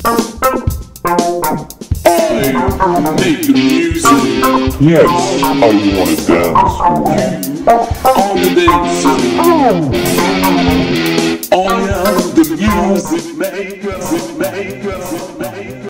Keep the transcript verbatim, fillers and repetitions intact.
I make the music. Yes, I wanna dance with you. On the dancing. I am the music maker. Music maker.